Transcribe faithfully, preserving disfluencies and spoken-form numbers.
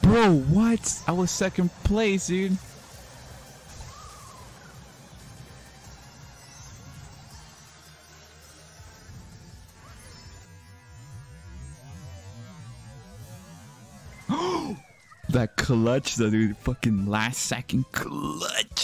Bro, what? I was second place, dude. That clutch, though, dude. Fucking last second clutch.